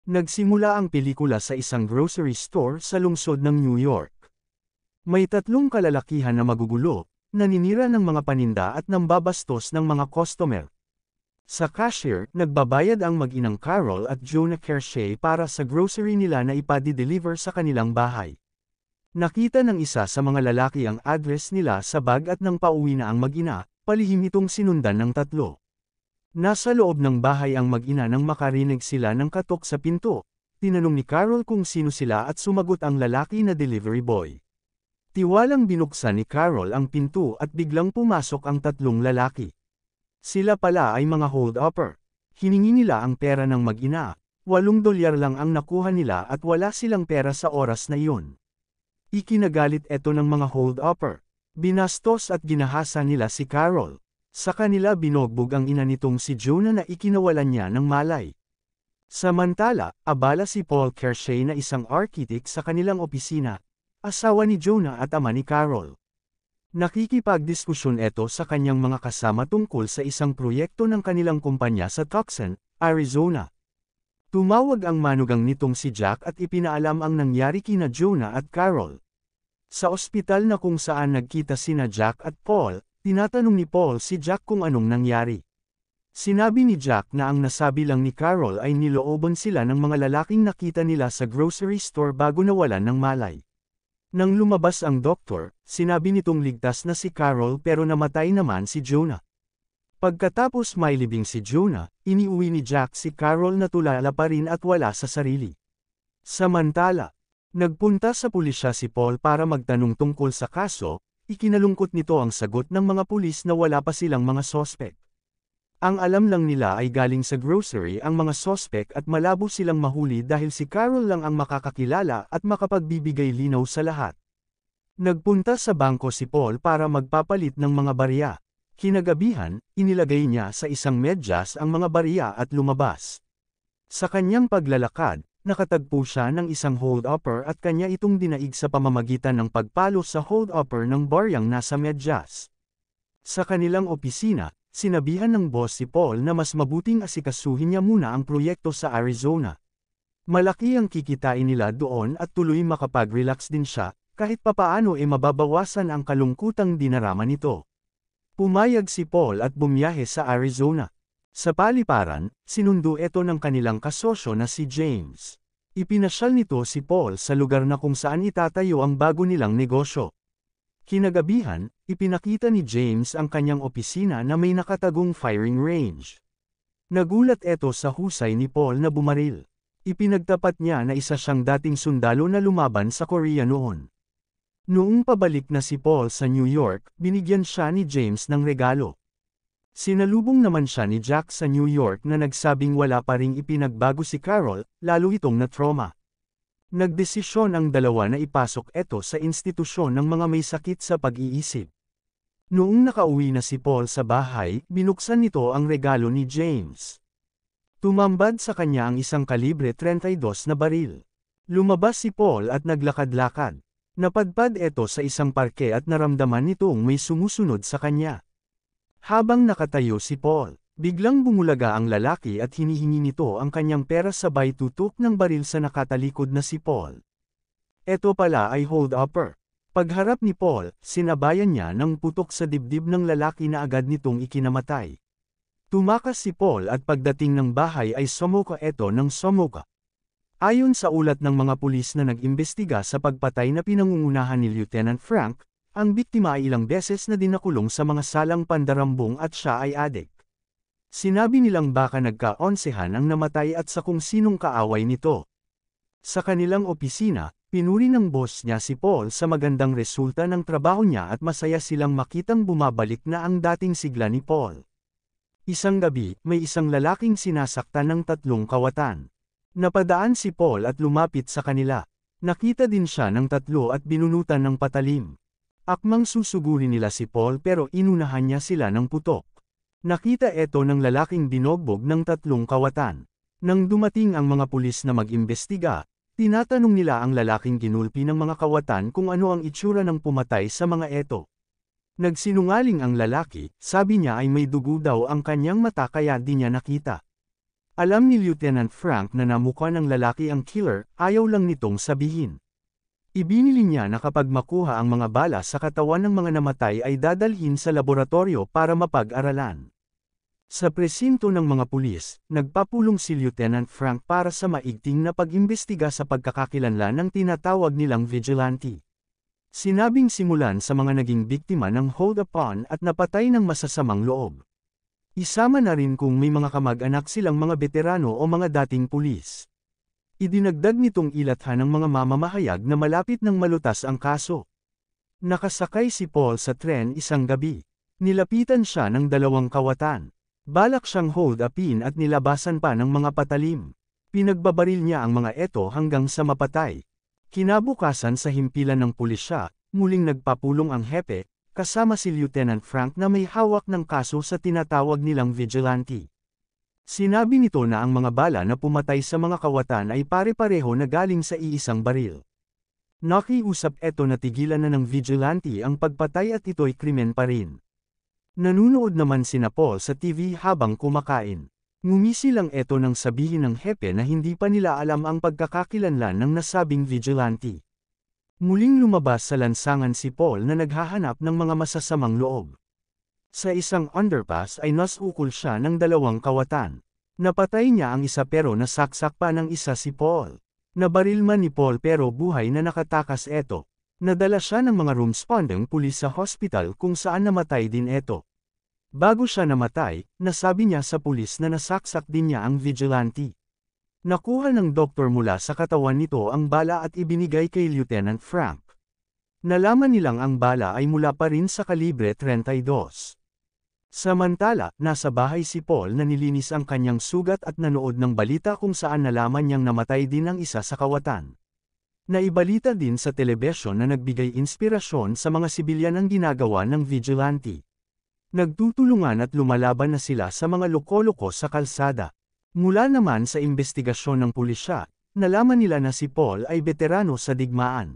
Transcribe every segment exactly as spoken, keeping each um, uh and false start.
Nagsimula ang pelikula sa isang grocery store sa lungsod ng New York. May tatlong kalalakihan na magugulo, naninira ng mga paninda at nambabastos ng mga customer. Sa cashier, nagbabayad ang mag-inang Carol at Jonah Kershaw para sa grocery nila na ipadi-deliver sa kanilang bahay. Nakita ng isa sa mga lalaki ang address nila sa bag at nang pauwi na ang mag-ina, palihim itong sinundan ng tatlo. Nasa loob ng bahay ang mag-ina nang makarinig sila ng katok sa pinto. Tinanong ni Carol kung sino sila at sumagot ang lalaki na delivery boy. Tiwalang binuksan ni Carol ang pinto at biglang pumasok ang tatlong lalaki. Sila pala ay mga hold-upper. Hiningi nila ang pera ng mag-ina. Walong dolyar lang ang nakuha nila at wala silang pera sa oras na iyon. Ikinagalit ito ng mga hold-upper. Binastos at ginahasa nila si Carol. Sa kanila binogbog ang ina nitong si Jonah na ikinawalan niya ng malay. Samantala, abala si Paul Kershaw na isang architect sa kanilang opisina, asawa ni Jonah at ama ni Carol. Nakikipagdiskusyon ito sa kanyang mga kasama tungkol sa isang proyekto ng kanilang kumpanya sa Tucson, Arizona. Tumawag ang manugang nitong si Jack at ipinaalam ang nangyari kina Jonah at Carol. Sa ospital na kung saan nagkita sina Jack at Paul, tinatanong ni Paul si Jack kung anong nangyari. Sinabi ni Jack na ang nasabi lang ni Carol ay nilooban sila ng mga lalaking nakita nila sa grocery store bago nawalan ng malay. Nang lumabas ang doktor, sinabi nitong ligtas na si Carol pero namatay naman si Jonah. Pagkatapos mailibing si Jonah, iniuwi ni Jack si Carol na tulala pa rin at wala sa sarili. Samantala, nagpunta sa pulisya si Paul para magtanong tungkol sa kaso. Ikinalungkot nito ang sagot ng mga pulis na wala pa silang mga sospek. Ang alam lang nila ay galing sa grocery ang mga sospek at malabo silang mahuli dahil si Carol lang ang makakakilala at makapagbibigay linaw sa lahat. Nagpunta sa bangko si Paul para magpapalit ng mga barya. Kinagabihan, inilagay niya sa isang medyas ang mga barya at lumabas. Sa kanyang paglalakad, nakatagpo siya ng isang hold-upper at kanya itong dinaig sa pamamagitan ng pagpalo sa hold-upper ng baryang nasa medyas. Sa kanilang opisina, sinabihan ng boss si Paul na mas mabuting asikasuhin niya muna ang proyekto sa Arizona. Malaki ang kikitain nila doon at tuloy makapag-relax din siya, kahit papaano e mababawasan ang kalungkutang dinarama nito. Pumayag si Paul at bumiyahe sa Arizona. Sa paliparan, sinundo ito ng kanilang kasosyo na si James. Ipinasyal nito si Paul sa lugar na kung saan itatayo ang bago nilang negosyo. Kinagabihan, ipinakita ni James ang kanyang opisina na may nakatagong firing range. Nagulat ito sa husay ni Paul na bumaril. Ipinagtapat niya na isa siyang dating sundalo na lumaban sa Korea noon. Noong pabalik na si Paul sa New York, binigyan siya ni James ng regalo. Sinalubong naman siya ni Jack sa New York na nagsabing wala pa ring ipinagbago si Carol, lalo itong na-trauma. Nagdesisyon ang dalawa na ipasok ito sa institusyon ng mga may sakit sa pag-iisip. Noong nakauwi na si Paul sa bahay, binuksan nito ang regalo ni James. Tumambad sa kanya ang isang kalibre thirty-two na baril. Lumabas si Paul at naglakad-lakad. Napadpad ito sa isang parke at naramdaman nitong may sumusunod sa kanya. Habang nakatayo si Paul, biglang bumulaga ang lalaki at hinihingi nito ang kanyang pera sabay tutok ng baril sa nakatalikod na si Paul. Ito pala ay hold-upper. Pagharap ni Paul, sinabayan niya ng putok sa dibdib ng lalaki na agad nitong ikinamatay. Tumakas si Paul at pagdating ng bahay ay sumuka ito ng sumuka. Ayon sa ulat ng mga pulis na nag-imbestiga sa pagpatay na pinangungunahan ni Lieutenant Frank, ang biktima ay ilang beses na dinakulong sa mga salang pandarambong at siya ay adik. Sinabi nilang baka nagka-onsehan ang namatay at sa kung sinong kaaway nito. Sa kanilang opisina, pinuri ng boss niya si Paul sa magandang resulta ng trabaho niya at masaya silang makitang bumabalik na ang dating sigla ni Paul. Isang gabi, may isang lalaking sinasaktan ng tatlong kawatan. Napadaan si Paul at lumapit sa kanila. Nakita din siya ng tatlo at binunutan ng patalim. Akmang susugurin nila si Paul pero inunahan niya sila ng putok. Nakita ito ng lalaking binogbog ng tatlong kawatan. Nang dumating ang mga pulis na mag-imbestiga, tinatanong nila ang lalaking ginulpi ng mga kawatan kung ano ang itsura ng pumatay sa mga eto. Nagsinungaling ang lalaki, sabi niya ay may dugo daw ang kanyang mata kaya di niya nakita. Alam ni Lieutenant Frank na namukha ng lalaki ang killer, ayaw lang nitong sabihin. Ibinili niya na kapag makuha ang mga bala sa katawan ng mga namatay ay dadalhin sa laboratorio para mapag-aralan. Sa presinto ng mga pulis, nagpapulong si Lieutenant Frank para sa maigting na pag-imbestiga sa pagkakakilanlan ng tinatawag nilang vigilante. Sinabing simulan sa mga naging biktima ng hold-upon at napatay ng masasamang loob. Isama na rin kung may mga kamag-anak silang mga veterano o mga dating pulis. Idinagdag nitong ilathan ng mga mamamahayag na malapit ng malutas ang kaso. Nakasakay si Paul sa tren isang gabi. Nilapitan siya ng dalawang kawatan. Balak siyang hold-upin at nilabasan pa ng mga patalim. Pinagbabaril niya ang mga eto hanggang sa mapatay. Kinabukasan sa himpilan ng pulisya, muling nagpapulong ang hepe, kasama si Lieutenant Frank na may hawak ng kaso sa tinatawag nilang vigilante. Sinabi nito na ang mga bala na pumatay sa mga kawatan ay pare-pareho na galing sa iisang baril. Nakiusap eto na tigilan na ng vigilante ang pagpatay at ito'y krimen pa rin. Nanunood naman sina Paul sa T V habang kumakain. Ngumisi lang eto nang sabihin ng hepe na hindi pa nila alam ang pagkakakilanlan ng nasabing vigilante. Muling lumabas sa lansangan si Paul na naghahanap ng mga masasamang loob. Sa isang underpass ay nasukol siya ng dalawang kawatan. Napatay niya ang isa pero nasaksak pa ng isa si Paul. Nabaril man ni Paul pero buhay na nakatakas eto. Nadala siya ng mga responding pulis sa hospital kung saan namatay din eto. Bago siya namatay, nasabi niya sa pulis na nasaksak din niya ang vigilante. Nakuha ng doktor mula sa katawan nito ang bala at ibinigay kay Lieutenant Frank. Nalaman nilang ang bala ay mula pa rin sa kalibre thirty-two. Samantala, nasa bahay si Paul na nilinis ang kanyang sugat at nanood ng balita kung saan nalaman niyang namatay din ang isa sa kawatan. Naibalita din sa telebisyon na nagbigay inspirasyon sa mga sibilyan ang ginagawa ng vigilante. Nagtutulungan at lumalaban na sila sa mga loko-loko sa kalsada. Mula naman sa investigasyon ng pulisya, nalaman nila na si Paul ay veterano sa digmaan.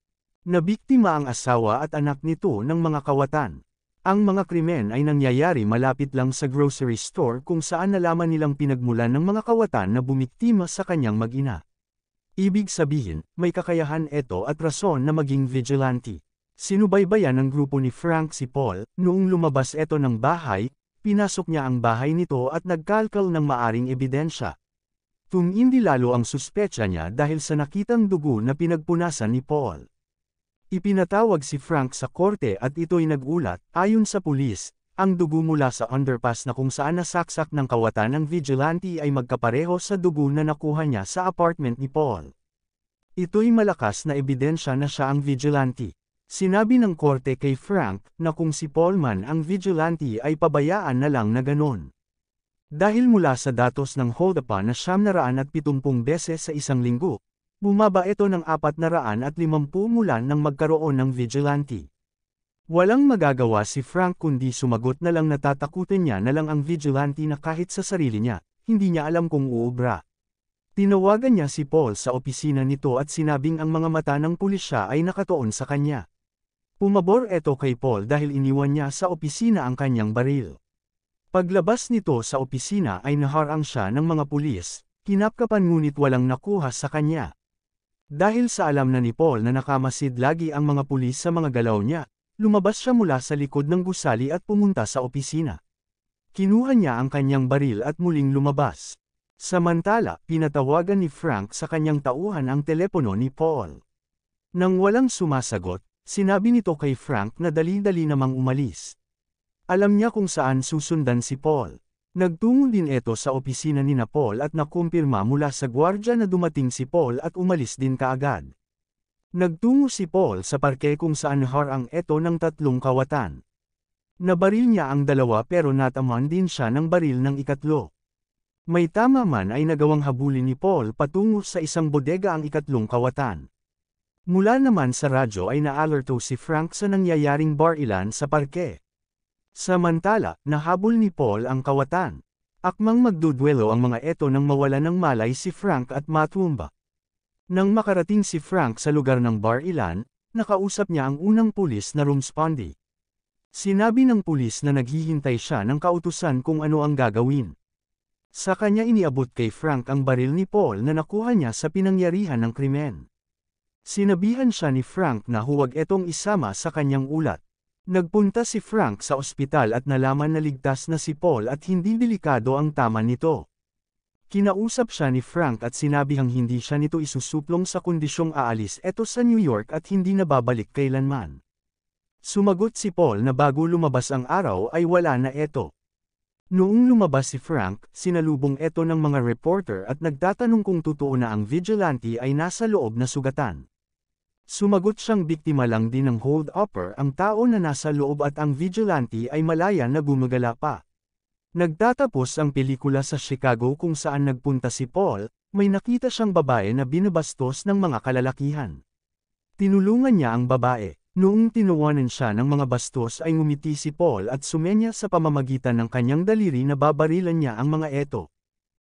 Nabiktima ang asawa at anak nito ng mga kawatan. Ang mga krimen ay nangyayari malapit lang sa grocery store kung saan nalaman nilang pinagmulan ng mga kawatan na bumiktima sa kanyang mag-ina. Ibig sabihin, may kakayahan ito at rason na maging vigilante. Sinubaybayan ng grupo ni Frank si Paul, noong lumabas ito ng bahay, pinasok niya ang bahay nito at nagkalkal ng maaring ebidensya. Tumindi lalo ang suspecha niya dahil sa nakitang dugo na pinagpunasan ni Paul. Ipinatawag si Frank sa korte at ito'y nagulat, ayon sa pulis, ang dugo mula sa underpass na kung saan nasaksak ng kawatan ng vigilante ay magkapareho sa dugo na nakuha niya sa apartment ni Paul. Ito'y malakas na ebidensya na siya ang vigilante. Sinabi ng korte kay Frank na kung si Paul man ang vigilante ay pabayaan na lang na ganon. Dahil mula sa datos ng hold-upon na siyam na raan at pitumpung beses sa isang linggo, bumaba ito ng apat na raan at limampu mula nang magkaroon ng vigilante. Walang magagawa si Frank kundi sumagot na lang na tatakutin niya na lang ang vigilante na kahit sa sarili niya, hindi niya alam kung uubra. Tinawagan niya si Paul sa opisina nito at sinabing ang mga mata ng pulisya ay nakatuon sa kanya. Pumabor ito kay Paul dahil iniwan niya sa opisina ang kanyang baril. Paglabas nito sa opisina ay naharang siya ng mga pulis, kinapkapan ngunit walang nakuha sa kanya. Dahil sa alam na ni Paul na nakamasid lagi ang mga pulis sa mga galaw niya, lumabas siya mula sa likod ng gusali at pumunta sa opisina. Kinuha niya ang kanyang baril at muling lumabas. Samantala, pinatawagan ni Frank sa kanyang tauhan ang telepono ni Paul. Nang walang sumasagot, sinabi nito kay Frank na dali-dali namang umalis. Alam niya kung saan susundan si Paul. Nagtungo din ito sa opisina ni na Paul at nakumpirma mula sa gwardya na dumating si Paul at umalis din kaagad. Nagtungo si Paul sa parke kung saan harang ito ng tatlong kawatan. Nabaril niya ang dalawa pero natamaan din siya ng baril ng ikatlo. May tama man ay nagawang habulin ni Paul patungo sa isang bodega ang ikatlong kawatan. Mula naman sa radyo ay naalerto si Frank sa nangyayaring barilan sa parke. Samantala, nahabol ni Paul ang kawatan. Akmang magdudwelo ang mga eto nang mawala ng malay si Frank at matumba. Nang makarating si Frank sa lugar ng barilan, nakausap niya ang unang pulis na rumspondi. Sinabi ng pulis na naghihintay siya ng kautusan kung ano ang gagawin. Sa kanya iniabot kay Frank ang baril ni Paul na nakuha niya sa pinangyarihan ng krimen. Sinabihan siya ni Frank na huwag itong isama sa kanyang ulat. Nagpunta si Frank sa ospital at nalaman na ligtas na si Paul at hindi delikado ang tama nito. Kinausap siya ni Frank at sinabihang hindi siya nito isusuplong sa kondisyong aalis eto sa New York at hindi na babalik kailanman. Sumagot si Paul na bago lumabas ang araw ay wala na eto. Noong lumabas si Frank, sinalubong ito ng mga reporter at nagtatanong kung totoo na ang vigilante ay nasa loob na sugatan. Sumagot siyang biktima lang din ng hold-upper ang tao na nasa loob at ang vigilante ay malaya na gumagala pa. Nagtatapos ang pelikula sa Chicago kung saan nagpunta si Paul, may nakita siyang babae na binabastos ng mga kalalakihan. Tinulungan niya ang babae. Noong tinuwanan siya ng mga bastos ay ngumiti si Paul at sumenya sa pamamagitan ng kanyang daliri na babarilan niya ang mga eto.